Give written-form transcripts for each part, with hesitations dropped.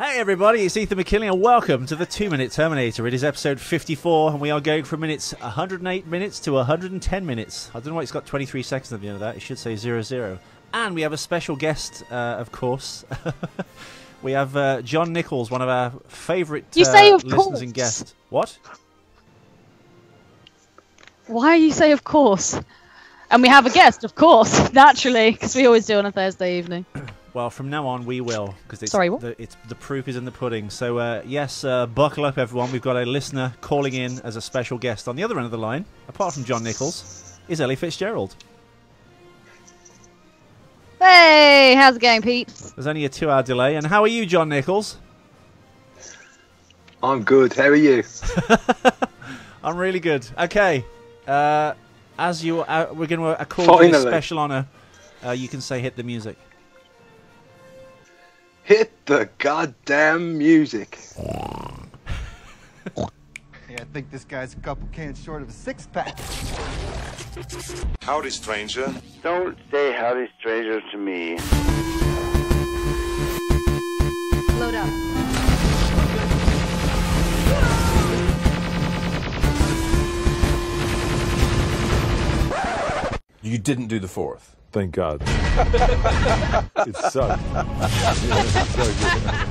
Hey everybody, it's Ethan McKinley and welcome to the 2-Minute Terminator. It is episode 54 and we are going from 108 minutes to 110 minutes. I don't know why it's got 23 seconds at the end of that. It should say 00. And we have a special guest, of course. We have John Nicholls, one of our favourite listeners and guests. What? Why you say of course? And we have a guest, of course, naturally, because we always do on a Thursday evening. Well, from now on we will, because the proof is in the pudding. So yes, buckle up everyone. We've got a listener calling in as a special guest. On the other end of the line, apart from John Nicholls, is Ellie Fitzgerald. Hey, how's it going, Pete? There's only a 2-hour delay. And how are you, John Nicholls? I'm good. How are you? I'm really good. Okay, as you, we're going to accord you a special honour. You can say hit the music. Hit the goddamn music. Yeah, I think this guy's a couple cans short of a six-pack. Howdy, stranger. Don't say howdy, stranger to me. Load up. You didn't do the fourth. Thank God. It sucked. Yeah, it sucked.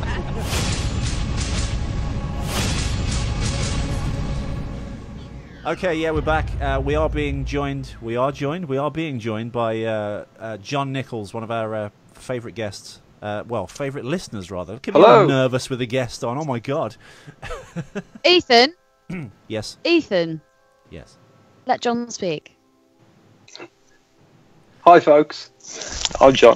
Okay, yeah, we're back. We are being joined by John Nicholls, one of our favourite guests. Well, favourite listeners, rather. Can be a little nervous with a guest on. Oh, my God. Ethan? Yes. Ethan? Yes. Let John speak. Hi, folks. I'm John.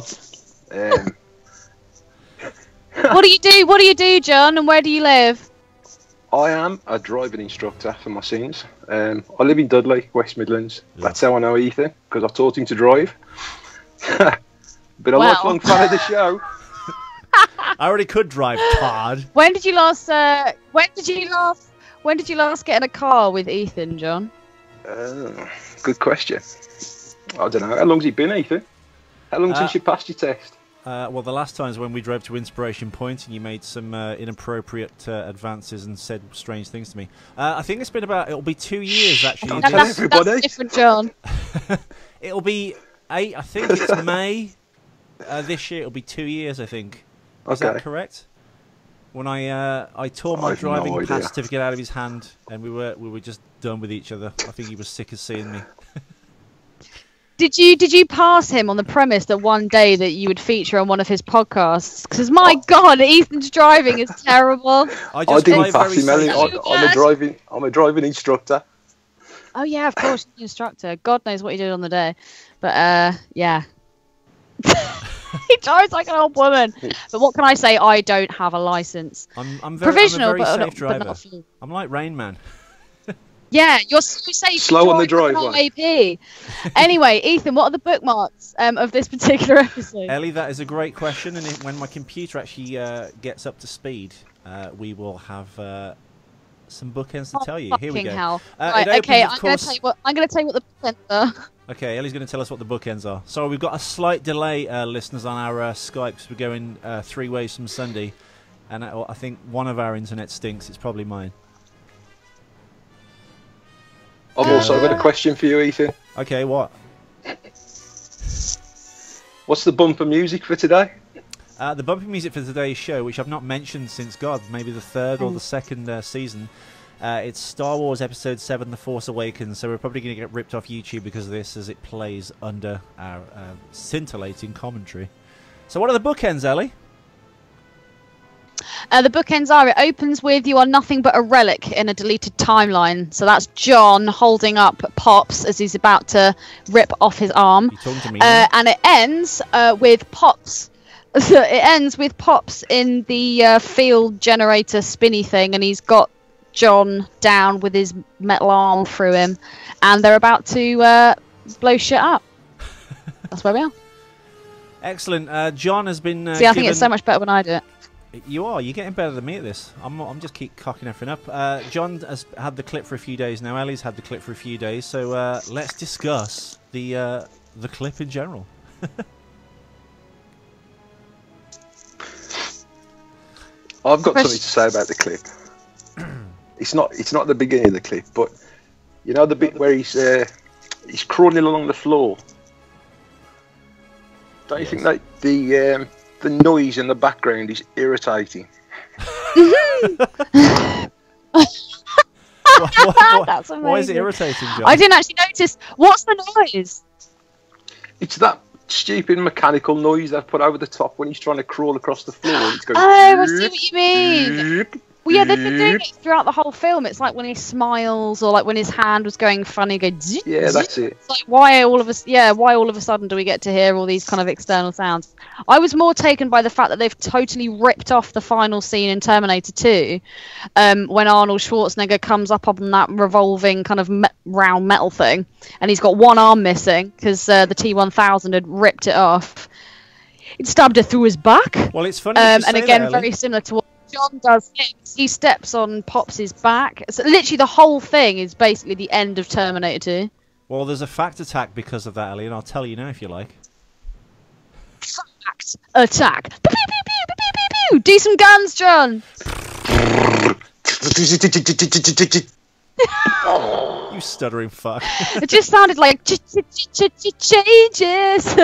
What do you do? What do you do, John? And where do you live? I am a driving instructor for my sins. I live in Dudley, West Midlands. Yeah. That's how I know Ethan, because I taught him to drive. Been a lifelong fan of the show. I already could drive, Todd. When did you last? When did you last get in a car with Ethan, John? Good question. I don't know. How long's it been, Ethan? How long since you passed your test? Well, the last time is when we drove to Inspiration Point and you made some inappropriate advances and said strange things to me. I think it's been it'll be 2 years, actually. That's different, John. It'll be I think it's May this year. It'll be 2 years, I think. Is that correct? When I tore my driving pass certificate out of his hand and we were just done with each other. I think he was sick of seeing me. Did you pass him on the premise that one day that you would feature on one of his podcasts? Because my God, Ethan's driving is terrible. I didn't pass him, Ellie. I'm a driving instructor. Oh yeah, of course, you're an instructor. God knows what you did on the day, but yeah. He drives like an old woman. But what can I say? I don't have a license. I'm provisional, I'm a very but safe driver. not I'm like Rain Man. Yeah, you're so safe. Slow on the drive. AP. Anyway, Ethan, what are the bookmarks of this particular episode? Ellie, that is a great question, and when my computer actually gets up to speed, we will have some bookends to tell you. Here we go. Hell. Right, okay, I'm going to tell you what the bookends are. Okay, Ellie's going to tell us what the bookends are. So we've got a slight delay, listeners, on our Skype, because we're going 3 ways from Sunday, and I think one of our internet stinks. It's probably mine. I've also got a question for you, Ethan. Okay, what? What's the bumper music for today? The bumper music for today's show, which I've not mentioned since, God, maybe the 3rd or the 2nd season. It's Star Wars Episode 7, The Force Awakens, so we're probably going to get ripped off YouTube because of this, as it plays under our scintillating commentary. So what are the bookends, Ellie? The bookends are, it opens with "You are nothing but a relic" in a deleted timeline. So that's John holding up Pops as he's about to rip off his arm. You talking to me? And it ends with Pops. It ends with Pops in the field generator spinny thing, and he's got John down with his metal arm through him, and they're about to blow shit up. That's where we are. Excellent. John has been. See, I think it's so much better when I do it. You are. You're getting better than me at this. I'm just keep cocking everything up. John has had the clip for a few days now. Ellie's had the clip for a few days. So let's discuss the clip in general. I've got something to say about the clip. It's not the beginning of the clip, but you know the bit where he's crawling along the floor. Don't you think that the noise in the background is irritating? That's amazing. Why is it irritating, John? I didn't actually notice. What's the noise? It's that stupid mechanical noise they've put over the top when he's trying to crawl across the floor. It's going, oh, I see what you mean. Well, yeah, they've been doing it throughout the whole film. It's like when he smiles, or like when his hand was going funny, go. Yeah, that's it. It's like why all of a sudden do we get to hear all these kind of external sounds? I was more taken by the fact that they've totally ripped off the final scene in Terminator 2, when Arnold Schwarzenegger comes up on that revolving kind of round metal thing, and he's got one arm missing because the T-1000 had ripped it off. It stabbed it through his back. Well, it's funny. And again, very similar to what John does. He steps on Pops' back. So literally, the whole thing is basically the end of Terminator 2. Well, there's a fact attack because of that, Ellie, and I'll tell you now if you like. Fact attack. Pew, pew, pew, pew, pew, pew, pew. Do some guns, John. You stuttering fuck. It just sounded like changes.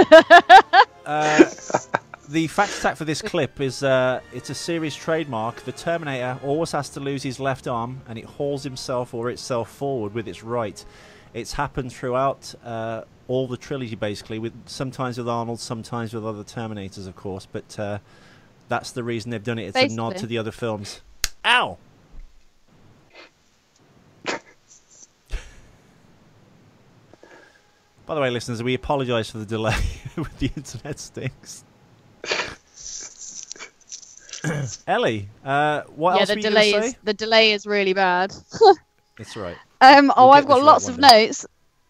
The fact attack for this clip is it's a series trademark. The Terminator always has to lose his left arm, and it hauls himself or itself forward with its right. It's happened throughout all the trilogy, basically, with sometimes with Arnold, sometimes with other Terminators, of course. But that's the reason they've done it. It's basically a nod to the other films. Ow! By the way, listeners, we apologise for the delay with the internet stinks. Ellie, what else were you going to say? The delay is really bad. It's right. I've got lots of notes.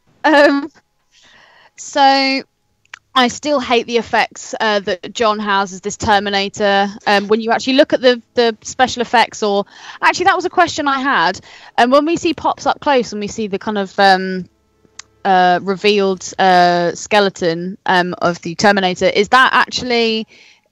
So I still hate the effects that John has as this Terminator. When you actually look at the special effects, or actually that was a question I had. And when we see Pops up close and we see the kind of revealed skeleton of the Terminator, is that actually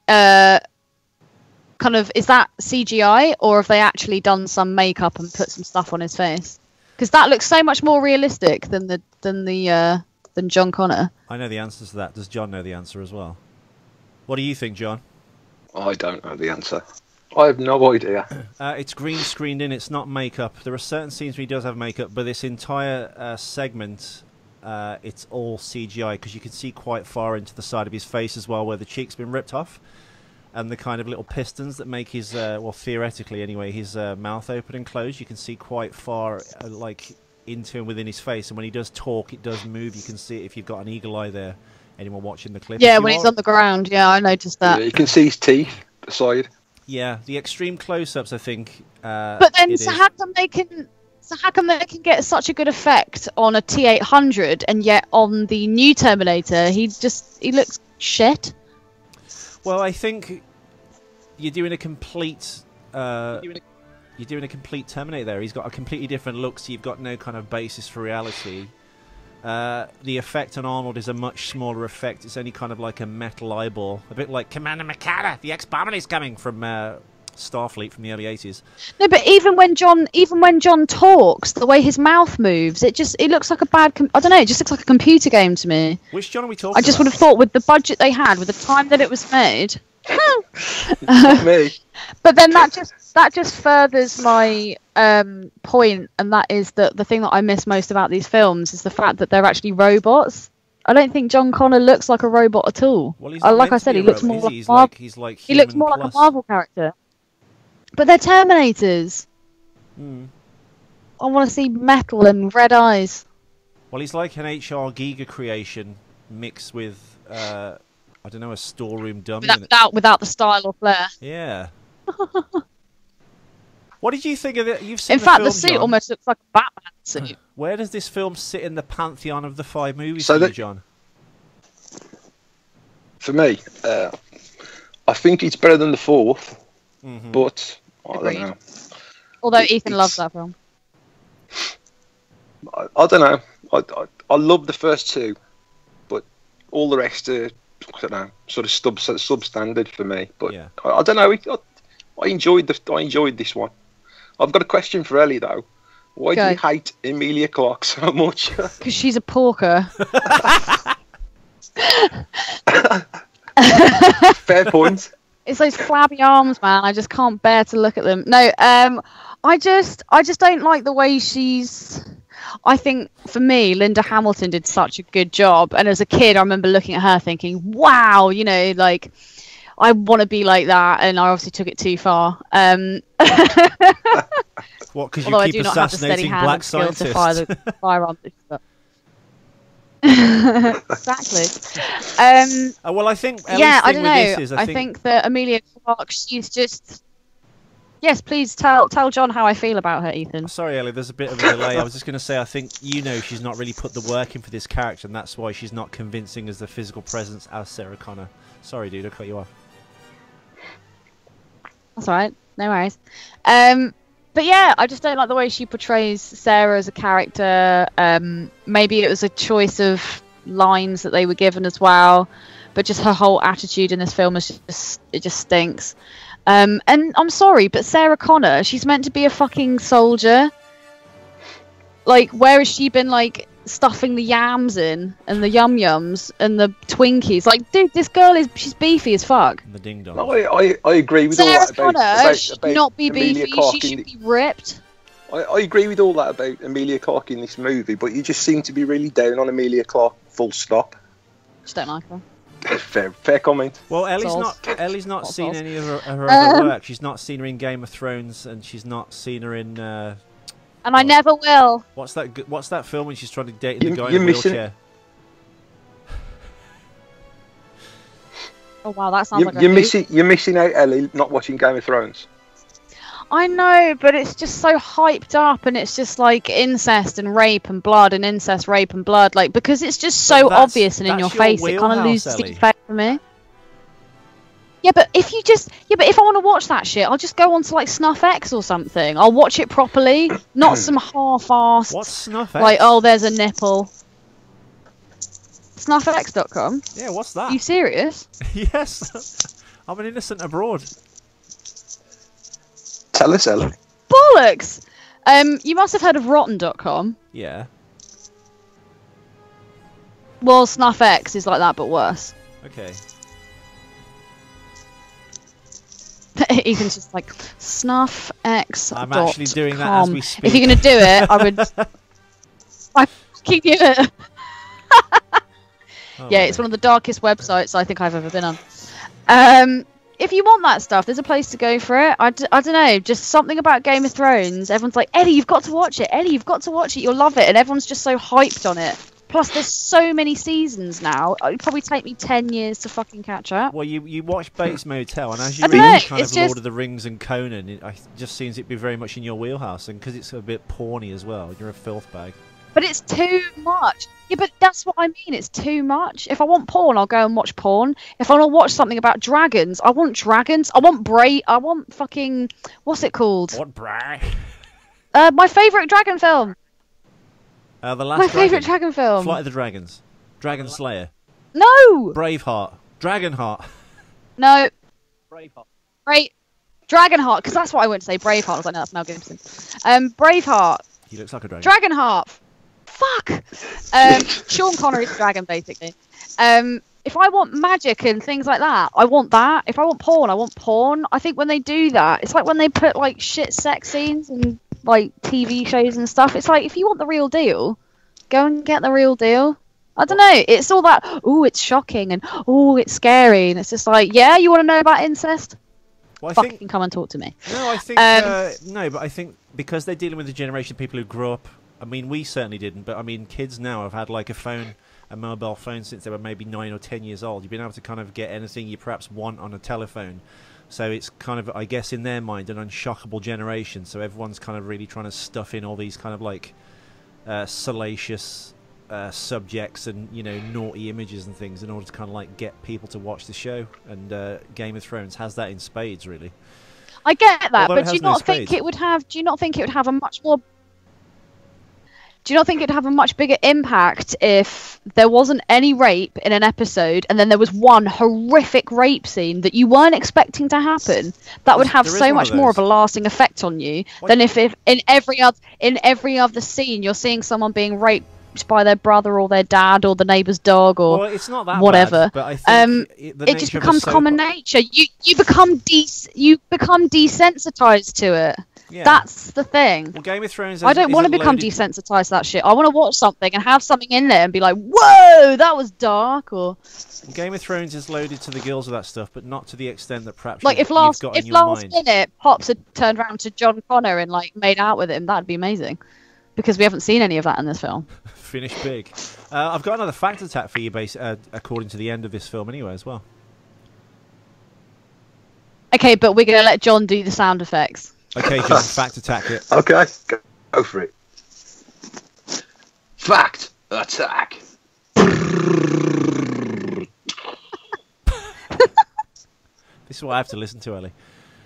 is that CGI, or have they actually done some makeup and put some stuff on his face? Because that looks so much more realistic than John Connor. I know the answer to that. Does John know the answer as well? What do you think, John? I don't know the answer. I have no idea. It's green screened in. It's not makeup. There are certain scenes where he does have makeup, but this entire segment, it's all CGI, because you can see quite far into the side of his face as well, where the cheek's been ripped off, and the kind of little pistons that make his, well, theoretically anyway, his mouth open and close. You can see quite far, like, into and within his face, and when he does talk, it does move. You can see it if you've got an eagle eye there. Anyone watching the clip? Yeah, when he's on the ground. Yeah, I noticed that. Yeah, you can see his teeth beside. Yeah, the extreme close-ups, I think. But then, how come they can get such a good effect on a T-800, and yet on the new Terminator, he looks shit? Well, I think you're doing a complete. You're doing a complete Terminator there. He's got a completely different look, so you've got no kind of basis for reality. The effect on Arnold is a much smaller effect. It's only kind of like a metal eyeball, a bit like Commander Makata, the X-Bomber is coming from Starfleet from the early 80s. No, but even when John talks, the way his mouth moves, it looks like a bad. I don't know. It just looks like a computer game to me. Which John are we talking? I just would have thought, with the budget they had, with the time that it was made. Not me. But then that just furthers my point, and that is that the thing that I miss most about these films is the fact that they're actually robots. I don't think John Connor looks like a robot at all. Well, he's like I said, he looks more like Marvel. He looks more like a Marvel character. But they're Terminators. I want to see metal and red eyes. Well, he's like an HR Giga creation mixed with, I don't know, a storeroom dummy. Without the style or flair. Yeah. What did you think of it? You've seen In fact, the film, suit John. almost looks like a Batman suit. Where does this film sit in the pantheon of the 5 movies So for you, John? For me, I think it's better than the 4th, but I Agreed. don't know. Although Ethan loves that film. I don't know. I love the first 2, but all the rest are, I don't know, sort of substandard for me. But yeah. I don't know. I enjoyed this one. I've got a question for Ellie though. Why do you hate Emilia Clarke so much? Because she's a porker. Fair point. It's those flabby arms, man. I just can't bear to look at them. No, I just don't like the way she's. I think for me, Linda Hamilton did such a good job, and as a kid, I remember looking at her thinking, "Wow, you know, like I want to be like that," and I obviously took it too far. What? Because you keep assassinating black scientists. To fire the firearm. Exactly. Well, I think I don't know. I think that Emilia Clarke, she's just. Yes, please tell John how I feel about her, Ethan. Sorry, Ellie, there's a bit of a delay. I was just going to say, I think she's not really put the work in for this character, and that's why she's not convincing as the physical presence as Sarah Connor. Sorry, dude, I cut you off. That's all right. No worries. But yeah, I just don't like the way she portrays Sarah as a character. Maybe it was a choice of lines that they were given as well, but just her whole attitude in this film is just stinks. And I'm sorry, but Sarah Connor, she's meant to be a fucking soldier. Like, where has she been, like, stuffing the yams in, and the yum-yums, and the Twinkies? Like, dude, this girl she's beefy as fuck. The ding-dong. No, I agree with Sarah all that Connor should not be Emilia beefy, Clarke she should be ripped. I agree with all that about Emilia Clarke in this movie, but you just seem to be really down on Emilia Clarke, full stop. Just don't like her. Fair comment. Well, Ellie's not seen any of her other work. She's not seen her in Game of Thrones, and she's not seen her in. And I never will. What's that film when she's trying to date the guy in a wheelchair? Oh wow, that sounds like you're missing out, Ellie, not watching Game of Thrones. I know, but it's just so hyped up, and it's just like incest and rape and blood and incest, rape and blood, like because it's just so obvious and in your face, it kind of loses the effect for me. Yeah, but if I want to watch that shit, I'll just go on to like Snuff X or something. I'll watch it properly, not some half-assed. What's Snuff X? Like, oh, there's a nipple. Snuffx.com. Yeah, what's that? Are you serious? Yes, I'm an innocent abroad. Tell us, Ellen. Bollocks! You must have heard of Rotten.com. Yeah. Well, Snuff X is like that, but worse. Okay. Ethan's just like, Snuff X. I'm actually doing that as we speak. If you're going to do it, I would... I fucking do it. Yeah, it's one of the darkest websites I think I've ever been on. If you want that stuff, there's a place to go for it. I don't know, just something about Game of Thrones. Everyone's like, Eddie, you've got to watch it. Eddie, you've got to watch it. You'll love it. And everyone's just so hyped on it. Plus, there's so many seasons now. It'd probably take me 10 years to fucking catch up. Well, you watch Bates Motel, and as you read kind of Lord of the Rings and Conan, it just seems to be very much in your wheelhouse. And because it's a bit porny as well, you're a filth bag. But it's too much. Yeah, but that's what I mean. It's too much. If I want porn, I'll go and watch porn. If I want to watch something about dragons, I want dragons. I want fucking... What's it called? What Bray? My favourite dragon film. My favourite dragon film. Flight of the Dragons. Dragon Slayer. No! Braveheart. Dragonheart. No. Braveheart. Dragonheart, because that's what I went to say. Braveheart. I was like, no, that's Mel Gibson. Braveheart. He looks like a dragon. Dragonheart. Fuck! Sean Connery's dragon, basically. If I want magic and things like that, I want that. If I want porn, I want porn. I think when they do that, it's like when they put like shit sex scenes and like TV shows and stuff. It's like, if you want the real deal, go and get the real deal. I don't know. It's all that, oh, it's shocking and oh, it's scary. And it's just like, yeah, you want to know about incest? Well, fucking come and talk to me. No, I think, no, but I think because they're dealing with the generation of people who grew up, I mean, we certainly didn't, but I mean, kids now have had like a mobile phone since they were maybe 9 or 10 years old. You've been able to kind of get anything you perhaps want on a telephone. So it's kind of, I guess, in their mind, an unshockable generation. So everyone's kind of really trying to stuff in all these kind of like salacious subjects and, you know, naughty images and things in order to kind of like get people to watch the show. And Game of Thrones has that in spades, really. I get that, but do you not think it would have? Do you not think it would have a much more? do you not think it'd have a much bigger impact if there wasn't any rape in an episode and then there was one horrific rape scene that you weren't expecting to happen? That would have so much more of a lasting effect on you than if in every other scene you're seeing someone being raped by their brother or their dad or the neighbour's dog or it's not that whatever. Bad, but I think it just becomes common nature. You become desensitized to it. Yeah. That's the thing. Well, Game of Thrones. I don't want to become desensitized to that shit. I want to watch something and have something in there and be like, "Whoa, that was dark." Or Game of Thrones is loaded to the gills with that stuff, but not to the extent that perhaps if last minute Pops had turned around to John Connor and like made out with him, that'd be amazing. Because we haven't seen any of that in this film. Finish big. I've got another fact attack for you, according to the end of this film, anyway, as well. Okay, but we're going to let John do the sound effects. Okay, John, fact attack it. Okay, go for it. Fact attack. This is what I have to listen to, Ellie.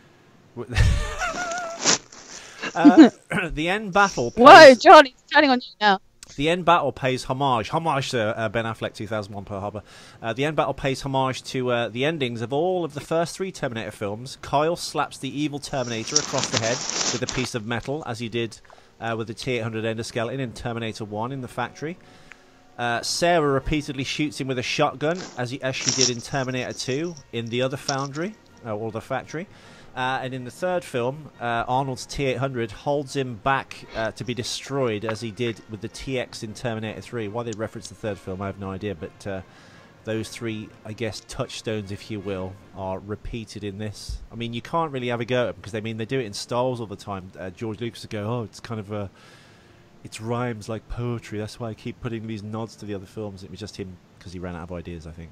The end battle. Whoa, John, he's turning on you now. The end battle pays homage to Ben Affleck 2001 Pearl Harbor. The end battle pays homage to the endings of all of the first 3 Terminator films. Kyle slaps the evil Terminator across the head with a piece of metal, as he did with the T-800 endoskeleton in Terminator 1 in the factory. Sarah repeatedly shoots him with a shotgun, as she did in Terminator 2 in the other foundry, or the factory. And in the third film, Arnold's T-800 holds him back to be destroyed, as he did with the TX in Terminator 3. Why they reference the third film, I have no idea, but those 3, I guess, touchstones, if you will, are repeated in this. I mean, you can't really have a go at them, because they do it in Star Wars all the time. George Lucas would go, oh, it's kind of it's rhymes like poetry, that's why I keep putting these nods to the other films. It was just him, because he ran out of ideas, I think.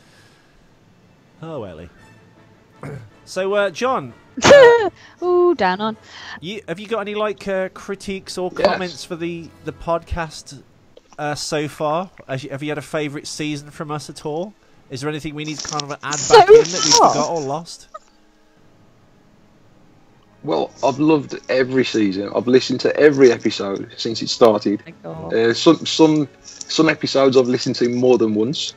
Oh, Ellie. So, John. Ooh, down on. Have you got any critiques or comments for the podcast so far? Have you had a favourite season from us at all? Is there anything we need to kind of add back in that we forgot or lost? Well, I've loved every season. I've listened to every episode since it started. Some episodes I've listened to more than once.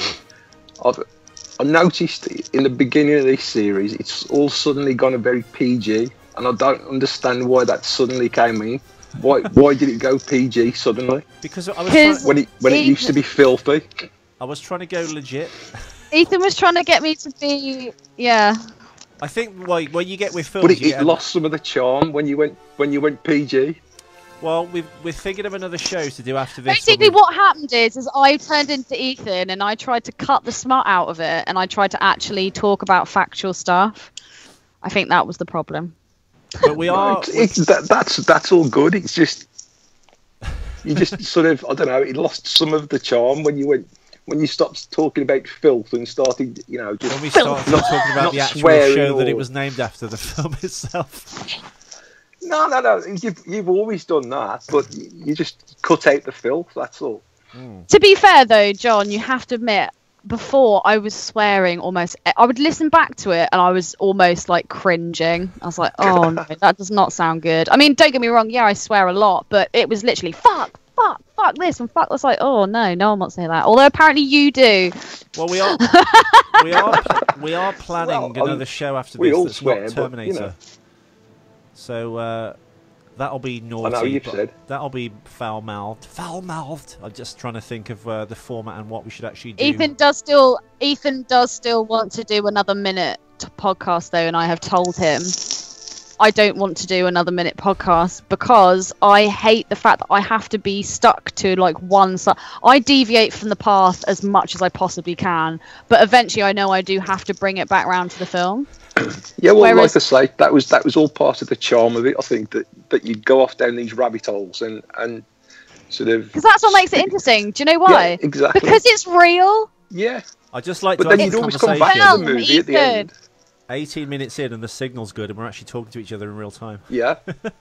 I noticed in the beginning of this series, it's all suddenly gone very PG, and I don't understand why that suddenly came in. Why did it go PG suddenly? Because I was when it used to be filthy. I was trying to go legit. Ethan was trying to get me to be I think when you get with films, but it lost some of the charm when you went PG. Well, we're thinking of another show to do after this. Basically, what happened is I turned into Ethan and I tried to cut the smut out of it, and I tried to actually talk about factual stuff. I think that was the problem. But we are. That's all good. It's just you just sort of, I don't know. It lost some of the charm when you stopped talking about filth and started, just when we started talking about the actual show that it was named after, the film itself. No. You've always done that, but you just cut out the filth. That's all. To be fair, though, John, you have to admit, before I was swearing almost. I would listen back to it, and I was almost like cringing. I was like, "Oh no, that does not sound good." I mean, don't get me wrong. Yeah, I swear a lot, but it was literally fuck this and fuck. I was like, "Oh no, no one wants to hear that." Although apparently you do. Well, we are planning another show after this that's not Terminator. So that'll be naughty. I know you've said. That'll be foul-mouthed. Foul-mouthed. I'm just trying to think of the format and what we should actually do. Ethan does still want to do another minute podcast though, and I have told him I don't want to do another minute podcast because I hate the fact that I have to be stuck to like one side. I deviate from the path as much as I possibly can, but eventually I know I do have to bring it back round to the film. Yeah, well, like I say, that was all part of the charm of it. I think that you'd go off down these rabbit holes and sort of, because that's what makes it interesting. Do you know why? Yeah, exactly. Because it's real. Yeah. I just like but to then have you'd a always come back conversation. to the movie at the end. 18 minutes in and the signal's good and we're actually talking to each other in real time. Yeah.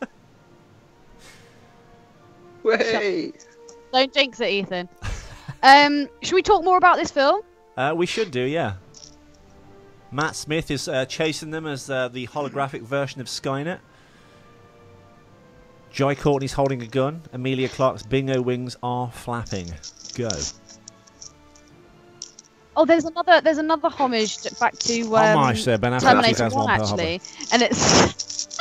Wait. Don't jinx it, Ethan. Should we talk more about this film? We should do, yeah. Matt Smith is chasing them as the holographic version of Skynet. Jai Courtney's holding a gun. Emilia Clarke's bingo wings are flapping. Go. Oh, there's another homage back to Homage there, Ben Affleck, Terminator 2001 1 Pearl Harbor. actually, and it's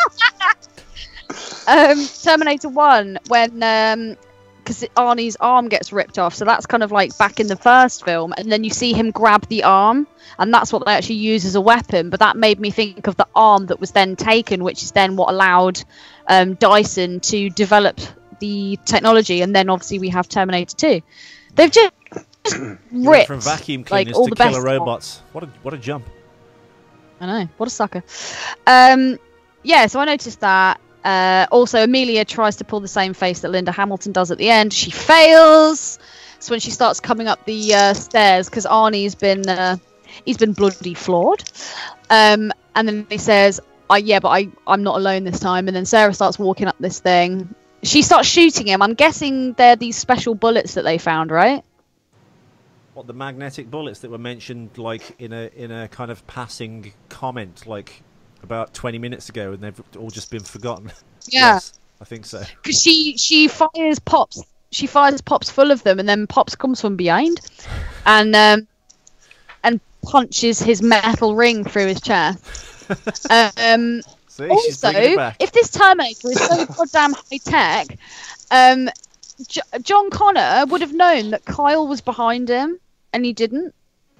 Terminator 1 when because Arnie's arm gets ripped off, so that's kind of like back in the first film, and then you see him grab the arm, and that's what they actually use as a weapon. But that made me think of the arm that was then taken, which is then what allowed Dyson to develop the technology, and then obviously we have Terminator 2. They've just ripped from vacuum cleaners like all to the best killer robots. What a jump! I know, what a sucker. Yeah, so I noticed that. Also, Amelia tries to pull the same face that Linda Hamilton does at the end. She fails. So when she starts coming up the stairs, because Arnie's been bloody flawed. And then he says, yeah, but I'm not alone this time. And then Sarah starts walking up this thing. She starts shooting him. I'm guessing they're these special bullets that they found, right? What, the magnetic bullets that were mentioned like in a kind of passing comment like about 20 minutes ago, and they've all just been forgotten. Yeah. Yes, I think so. Because she fires pops. She fires pops full of them, and then pops comes from behind, and punches his metal ring through his chest. See, also, if this Terminator is so goddamn high tech, John Connor would have known that Kyle was behind him, and he didn't.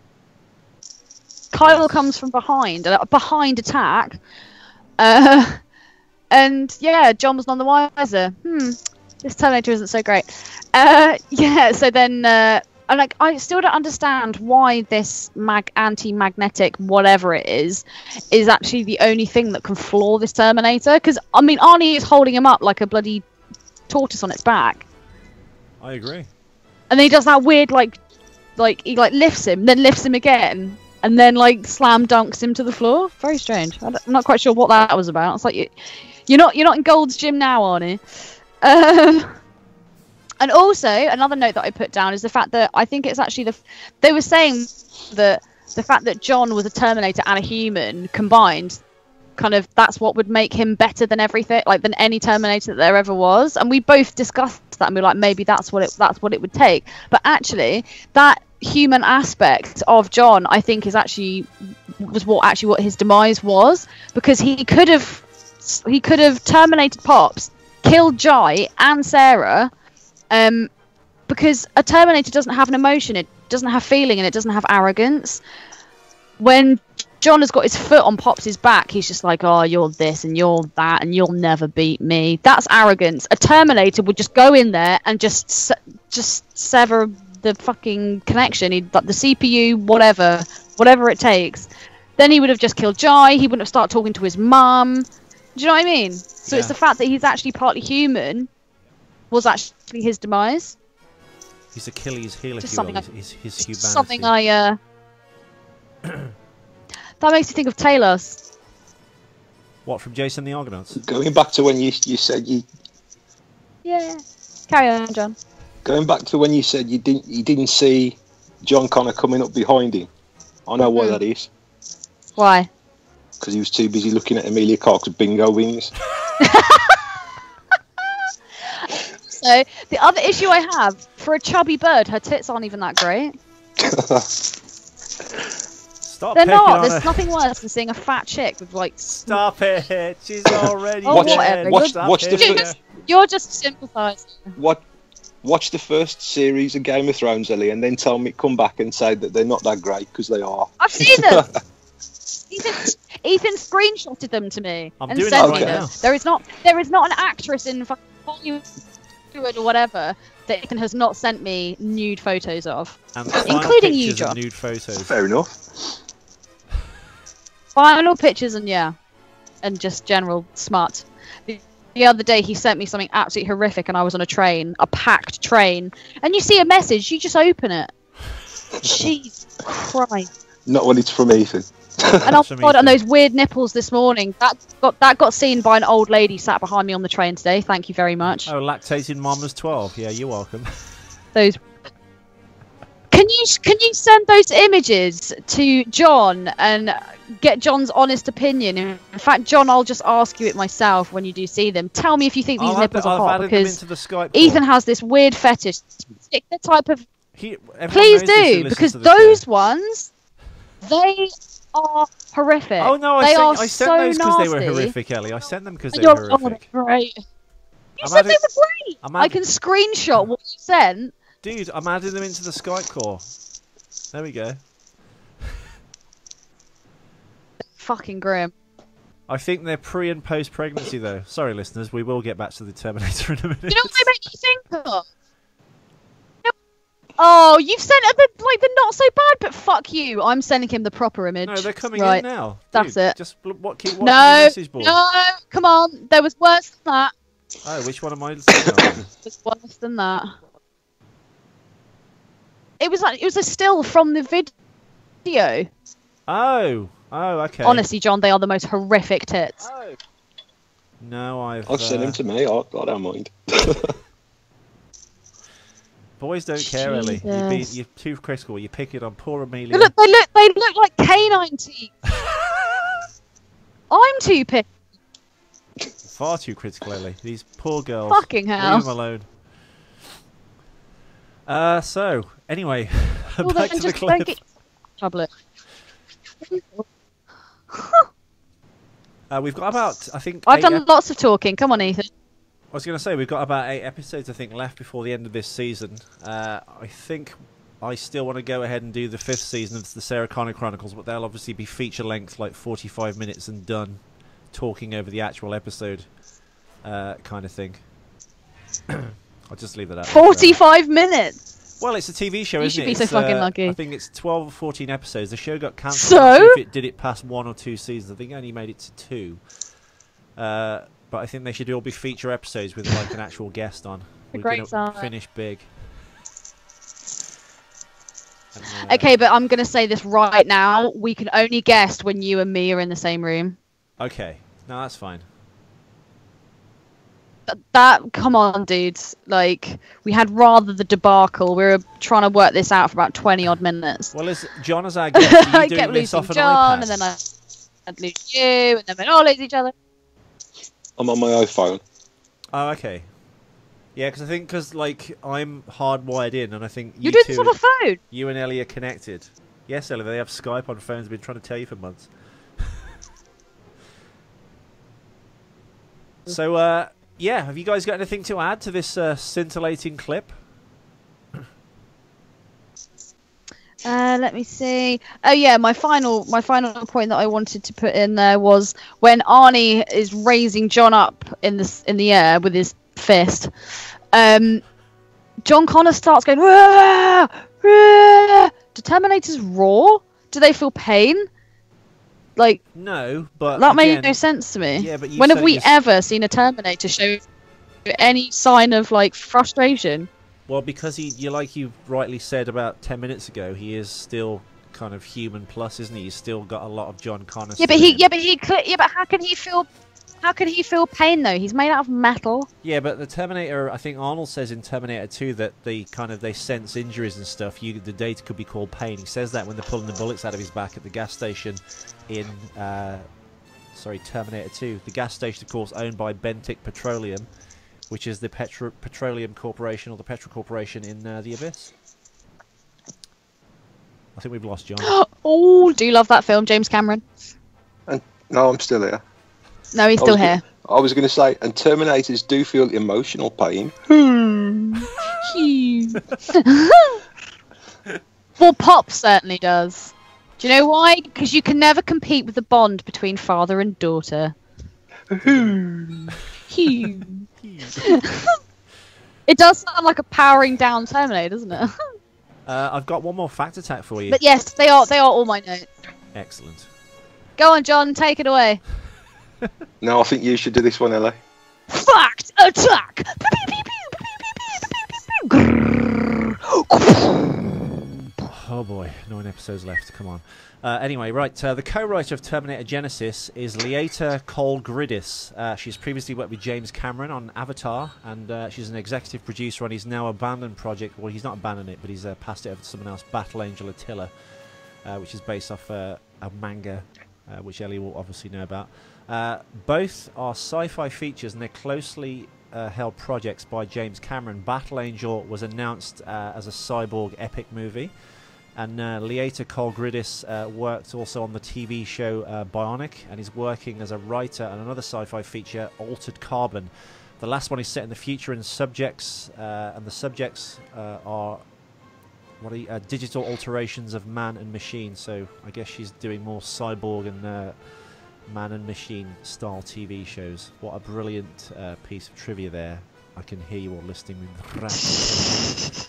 Kyle comes from behind, a behind attack, and yeah, John was none the wiser. This Terminator isn't so great. Yeah, so then, I still don't understand why this anti-magnetic whatever it is actually the only thing that can floor this Terminator. Because I mean, Arnie is holding him up like a bloody tortoise on its back. I agree. And then he does that weird like he like lifts him, then lifts him again. And then, like, slam dunks him to the floor. Very strange. I'm not quite sure what that was about. It's like you're not in Gold's Gym now, Arnie. And also, another note that I put down is the fact that I think it's actually they were saying that the fact that John was a Terminator and a human combined, kind of that's what would make him better than everything, like than any Terminator that there ever was. And we both discussed that, and we were like, maybe that's what it would take. But actually, that human aspect of John, I think, was what his demise was, because he could have terminated Pops, killed Jai and Sarah, because a Terminator doesn't have an emotion, it doesn't have feeling, and it doesn't have arrogance. When John has got his foot on Pops' back, he's just like, oh, you're this and you're that and you'll never beat me. That's arrogance. A Terminator would just go in there and just sever the fucking connection, the CPU, whatever it takes. Then he would have just killed Jai. He wouldn't have started talking to his mum. Do you know what I mean? So It's the fact that he's actually partly human was actually his demise. His Achilles heel, Just if you will, his humanity. Something that makes you think of Talos. What, from Jason the Argonauts? Going back to when you said you. Yeah. Carry on, John. Going back to when you said you didn't see John Connor coming up behind him. I know why that is. Why? Because he was too busy looking at Emilia Clarke's bingo wings. So the other issue I have, for a chubby bird, her tits aren't even that great. Stop. They're not. There's nothing worse than seeing a fat chick with like. Stop it! She's already whatever. You're just sympathising. Watch the first series of Game of Thrones, Ellie, and then tell me, come back and say that they're not that great, because they are. I've seen them. Ethan screenshotted them to me and sent me them. There is not an actress in Hollywood or whatever that Ethan has not sent me nude photos of, including you, John. Nude photos. Fair enough. Final pictures and just general smut. The other day he sent me something absolutely horrific, and I was on a packed train, and you see a message, you just open it. Jesus Christ. Not when it's from Ethan. And oh God, and those weird nipples this morning. That got seen by an old lady sat behind me on the train today. Thank you very much. Oh, lactating mama's 12. Yeah, you're welcome. Those Can you send those images to John and get John's honest opinion? In fact, John, I'll just ask you it myself when you do see them. Tell me if you think these nipples are hot, because Ethan has this weird fetish. The type of please do, because those ones, they are horrific. Oh no, I sent those because they were horrific, Ellie. I sent them because they were horrific. Great. You said they were great. I can screenshot what you sent. Dude, I'm adding them into the Skype call. There we go. Fucking grim. I think they're pre and post pregnancy though. Sorry, listeners, we will get back to the Terminator in a minute. You know what they make you think of? Oh, you've sent the not so bad, but fuck you. I'm sending him the proper image. No, they're coming in now. Dude, that's it. Just keep watching the message board. No, come on. There was worse than that. Oh, which one am I saying? It was worse than that. It was a still from the video. Oh, okay. Honestly, John, they are the most horrific tits. Oh. No, I've sent him to me. I don't mind. Boys don't care, Ellie. You're too critical. You pick it on poor Amelia. They look like canine teeth. I'm too picky. Far too critical, Ellie. These poor girls. Fucking hell. Leave them alone. So, anyway, back to the clip. Public. We've got about, I think... I've done lots of talking. Come on, Ethan. I was going to say, we've got about 8 episodes, I think, left before the end of this season. I think I still want to go ahead and do the 5th season of the Sarah Connor Chronicles, but they'll obviously be feature-length, like 45 minutes and done, talking over the actual episode kind of thing. I'll just leave that out. 45 minutes? Well, it's a TV show, isn't it? You should be so fucking lucky. I think it's 12 or 14 episodes. The show got cancelled. So? If it did it past 1 or 2 seasons. I think it only made it to 2. But I think they should all be feature episodes with like an actual guest on. We're going to finish big. Okay, but I'm going to say this right now. We can only guest when you and me are in the same room. Okay. No, that's fine. Come on, dudes. Like, we had rather the debacle. We were trying to work this out for about 20 odd minutes. Well, as John as our guest, are you doing this off an John, iPad? and then I'd lose you, and then we'd all lose each other. I'm on my iPhone. Oh, okay. Yeah, because like I'm hardwired in, and I think You're doing this on a phone. You and Ellie are connected. Yes, Ellie, they have Skype on phones. I've been trying to tell you for months. So, yeah, have you guys got anything to add to this scintillating clip? Let me see. Oh yeah, my final point that I wanted to put in there was when Arnie is raising John up in the air with his fist. John Connor starts going, "Rah! Rah!" Do Terminators roar? Do they feel pain? Like, no, but that made no sense to me. Yeah, but when have we ever seen a Terminator show any sign of like frustration? Well, because you like you rightly said about 10 minutes ago, he is still kind of human plus, isn't he? He's still got a lot of John Connor. But how can he feel? How can he feel pain though? He's made out of metal. Yeah, but the Terminator, I think Arnold says in Terminator 2 that they sense injuries and stuff. The data could be called pain. He says that when they're pulling the bullets out of his back at the gas station in Terminator 2. The gas station, of course, owned by Bentic Petroleum, which is the Petroleum Corporation or the Petrol Corporation in the Abyss. I think we've lost John. Oh, do you love that film, James Cameron? No, I'm still here. No, he's still here. I was going to say, and Terminators do feel emotional pain. Well, Pop certainly does. Do you know why? Because you can never compete with the bond between father and daughter. It does sound like a powering down Terminator, doesn't it? I've got one more fact attack for you. But yes, they are all my notes. Excellent. Go on, John, take it away. No, I think you should do this one, Ellie. Fact attack! Oh boy, 9 episodes left. Come on. Anyway, right. The co-writer of Terminator Genisys is Laeta Kalogridis. She's previously worked with James Cameron on Avatar, and she's an executive producer on his now abandoned project. Well, he's not abandoned it, but he's passed it over to someone else, Battle Angel Attila, which is based off a manga, which Ellie will obviously know about. Both are sci-fi features, and they're closely held projects by James Cameron. Battle Angel was announced as a cyborg epic movie. And Laeta Kalogridis worked also on the TV show Bionic, and is working as a writer on another sci-fi feature, Altered Carbon. The last one is set in the future, and the subjects are digital alterations of man and machine. So I guess she's doing more cyborg and man and machine style TV shows. What a brilliant piece of trivia there. I can hear you all listening with rapt.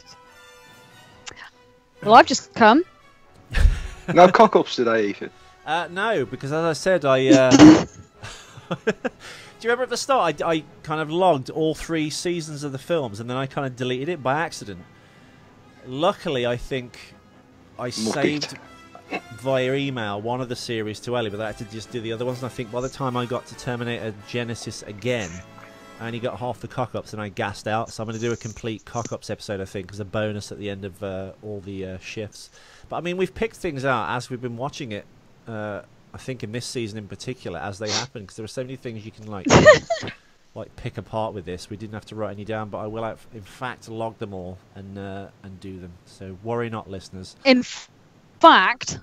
Well, I've just come. No cock-ups today, Ethan. No, because as I said, do you remember at the start, I kind of logged all 3 seasons of the films, and then I kind of deleted it by accident. Luckily, I think I saved via email one of the series to Ellie, but I had to just do the other ones, and I think by the time I got to Terminator Genisys again, I only got half the cock-ups and I gassed out, so I'm going to do a complete cock-ups episode, I think, as a bonus at the end of all the shifts. But, I mean, we've picked things out as we've been watching it, I think in this season in particular, as they happen, because there are so many things you can, like, pick apart with this. We didn't have to write any down, but I will, in fact, log them all and do them. So worry not, listeners. In fact...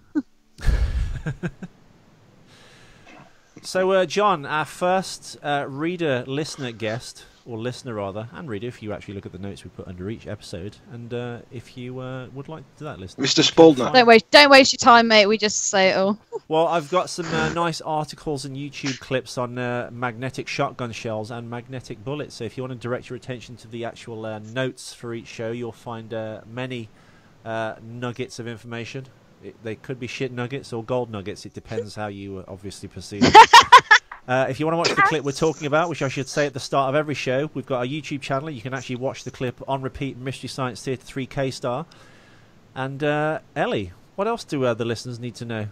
So, John, our first reader-listener guest, or listener rather, and reader, if you actually look at the notes we put under each episode, and if you would like to do that, listener. Mr. Spaldner. Don't waste your time, mate. We just say it all. Well, I've got some nice articles and YouTube clips on magnetic shotgun shells and magnetic bullets. So if you want to direct your attention to the actual notes for each show, you'll find many nuggets of information. They could be shit nuggets or gold nuggets. It depends how you obviously perceive it. If you want to watch the clip we're talking about, which I should say at the start of every show, we've got a YouTube channel. You can actually watch the clip on repeat, Mystery Science Theatre 3K Star. And Ellie, what else do the listeners need to know?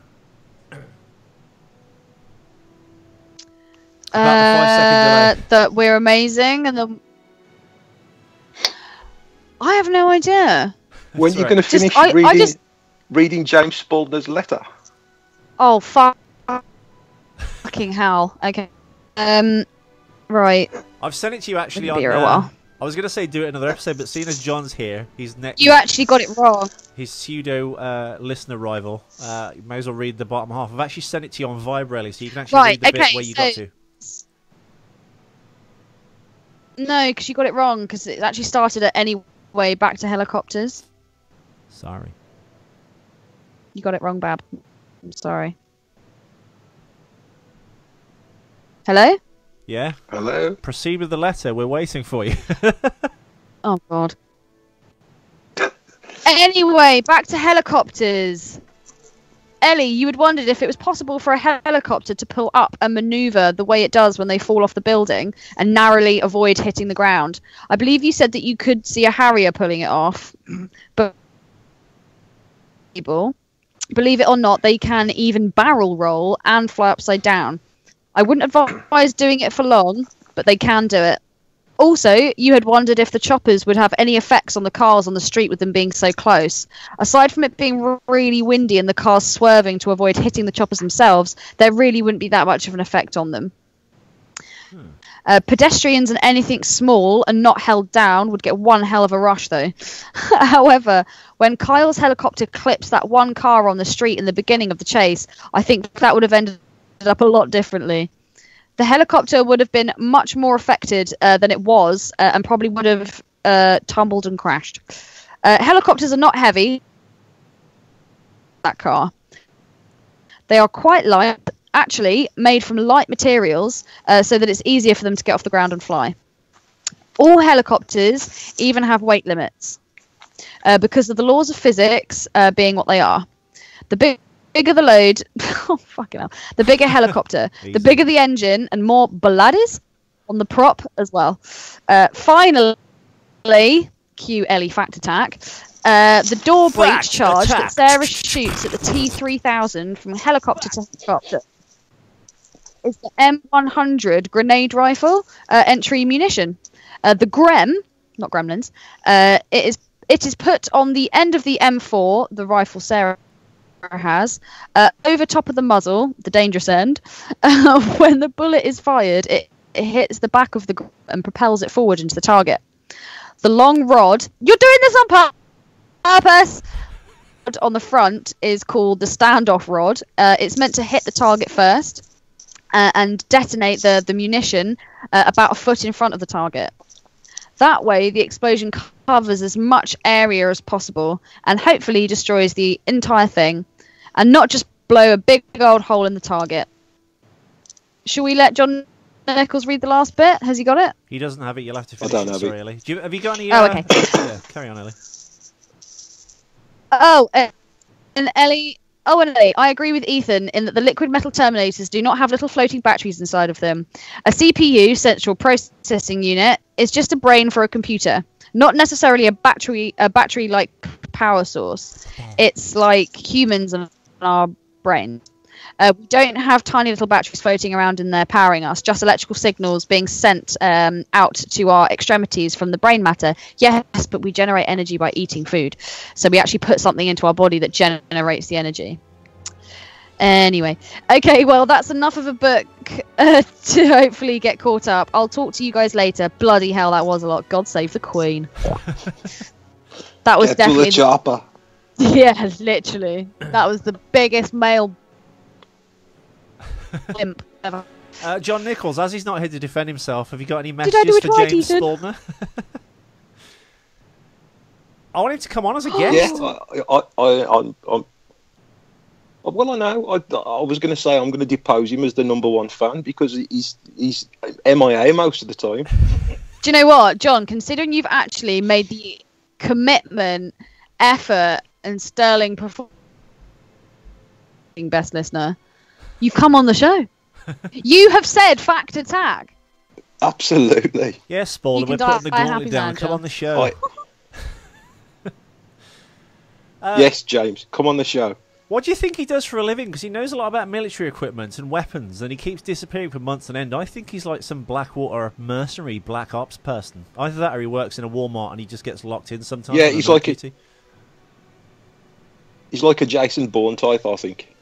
About the 5-second delay. That we're amazing, and I have no idea. When are you going to finish reading James Spaldner's letter? Oh, fucking hell. Okay. Right. I've sent it to you actually on... I was going to say do it another episode, but seeing as John's here, he's next. You actually got it wrong. His pseudo listener rival. You may as well read the bottom half. I've actually sent it to you on Vibrelli, so you can actually read the bit where you got to. No, because you got it wrong, because it actually started at anyway back to helicopters. Sorry. You got it wrong, Bab. I'm sorry. Hello? Yeah? Hello? Proceed with the letter. We're waiting for you. Oh, God. Anyway, back to helicopters. Ellie, you had wondered if it was possible for a helicopter to pull up and maneuver the way it does when they fall off the building and narrowly avoid hitting the ground. I believe you said that you could see a Harrier pulling it off, but believe it or not, they can even barrel roll and fly upside down. I wouldn't advise doing it for long, but they can do it. Also, you had wondered if the choppers would have any effects on the cars on the street with them being so close. Aside from it being really windy and the cars swerving to avoid hitting the choppers themselves, there really wouldn't be that much of an effect on them. Pedestrians and anything small and not held down would get one hell of a rush, though. However, when Kyle's helicopter clipped that one car on the street in the beginning of the chase, I think that would have ended up a lot differently. The helicopter would have been much more affected than it was, and probably would have tumbled and crashed. Helicopters are not heavy. That car. They are quite light, actually made from light materials, so that it's easier for them to get off the ground and fly. All helicopters even have weight limits, because of the laws of physics being what they are. The bigger the load, oh fucking hell, the bigger helicopter, the bigger the engine, and more bloodies on the prop as well. Finally, cue Ellie fact attack. The door breach Fract charge attack. that Sarah shoots at the T-3000 from helicopter to helicopter is the M100 grenade rifle entry munition. The Grem, not Gremlins, it is put on the end of the M4, the rifle Sarah has, over top of the muzzle, the dangerous end. When the bullet is fired, it hits the back of the Grem and propels it forward into the target. The long rod, you're doing this on purpose, on the front is called the standoff rod. It's meant to hit the target first and detonate the munition about a foot in front of the target. That way the explosion covers as much area as possible and hopefully destroys the entire thing and not just blow a big old hole in the target. Shall we let John Nicholls read the last bit? Has he got it? He doesn't have it. You'll have to finish don't it. have Sorry, it. Ellie. Have you got any... Oh, okay. Yeah, carry on, Ellie. Oh, and Ellie, I agree with Ethan in that the liquid metal Terminators do not have little floating batteries inside of them. A CPU, central processing unit, is just a brain for a computer, not necessarily a battery-like power source. It's like humans and our brain. We don't have tiny little batteries floating around in there powering us, just electrical signals being sent out to our extremities from the brain matter. Yes, but we generate energy by eating food. So we actually put something into our body that generates the energy. Anyway, okay, well, that's enough of a book to hopefully get caught up. I'll talk to you guys later. Bloody hell, that was a lot. God save the Queen. That was Get definitely... to the chopper. Yeah, literally. That was the biggest male... imp ever. John Nicholls, as he's not here to defend himself, have you got any I messages do it for right, James Ethan? Spaldner? I want him to come on as a guest. Yeah, well, I know. I was going to say I'm going to depose him as the #1 fan because he's MIA most of the time. Do you know what, John? Considering you've actually made the commitment, effort, and sterling performance, best listener, you've come on the show. You have said fact attack. Absolutely. Yes, Spaldner, You we're can putting the die a gauntlet happy down. man, Come John. on the show. Yes, James, come on the show. What do you think he does for a living? Because he knows a lot about military equipment and weapons, and he keeps disappearing for months on end. I think he's like some Blackwater mercenary black ops person. Either that or he works in a Walmart and he just gets locked in sometimes. Yeah, on he's night like duty. He's like a Jason Bourne type, I think.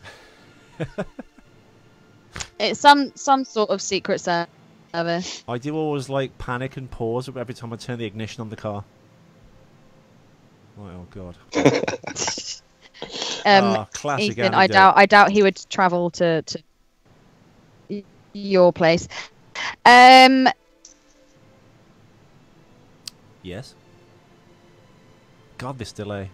It's some sort of secret service. I do always like panic and pause every time I turn the ignition on the car. Oh god. Classic Ethan, anecdote. I doubt he would travel to your place. Yes. God, this delay.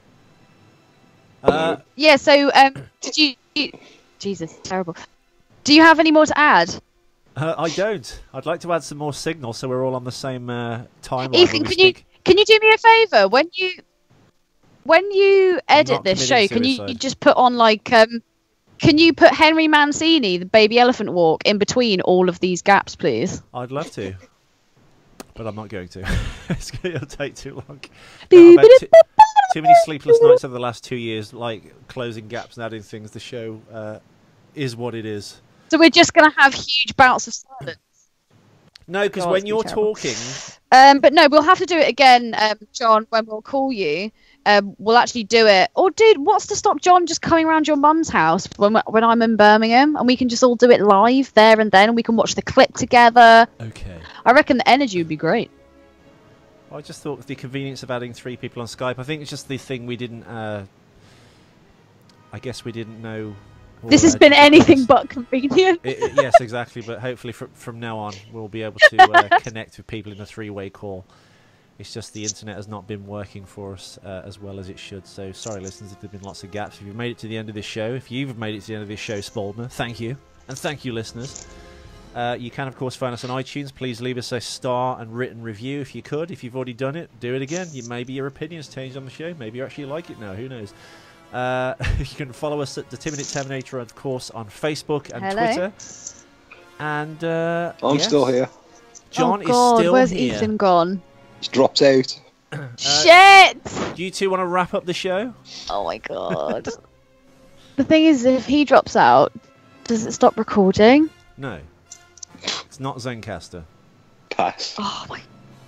Yeah. So, did you? Jesus, terrible. Do you have any more to add? I don't. I'd like to add some more signal so we're all on the same timeline. Ethan, can you do me a favour when you edit not this committing show? Can you suicide. just put on like can you put Henry Mancini, the Baby Elephant Walk, in between all of these gaps, please? I'd love to, but I'm not going to. It'll take too long. No, I've had too many sleepless nights over the last 2 years, like closing gaps and adding things. The show is what it is. So we're just gonna have huge bouts of silence. No, because God, when it's you're terrible. talking, But no, we'll have to do it again, John, when we'll call you. We'll actually do it. Or, dude, what's to stop John just coming around your mum's house when I'm in Birmingham, and we can just all do it live there and then, and we can watch the clip together. okay. I reckon the energy would be great. I just thought of the convenience of adding 3 people on Skype. I think it's just the thing we didn't. I guess we didn't know. This has been anything but convenient. Yes, exactly. But hopefully, from now on, we'll be able to connect with people in a 3-way call. It's just the internet has not been working for us as well as it should. So sorry, listeners, if there've been lots of gaps. If you've made it to the end of this show, if you've made it to the end of this show, Spaldner, thank you, and thank you, listeners. You can, of course, find us on iTunes. Please leave us a star and written review if you could. If you've already done it, do it again. Maybe your opinion's changed on the show. Maybe you actually like it now. Who knows? You can follow us at the 2-Minute Terminator, of course, on Facebook and Hello. Twitter. And I'm yes, still here. John oh God, is still where's here. Ethan gone? He's dropped out. Shit! Do you two want to wrap up the show? Oh my god. The thing is, if he drops out, does it stop recording? No. It's not Zencaster. Pass. Oh my.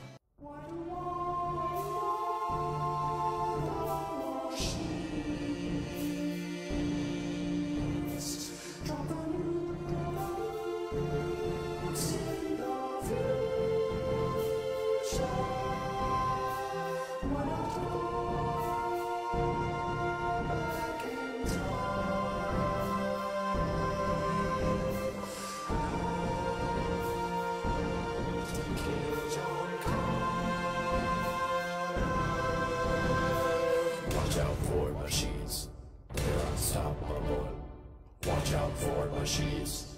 Watch out for machines. They're unstoppable. Watch out for machines.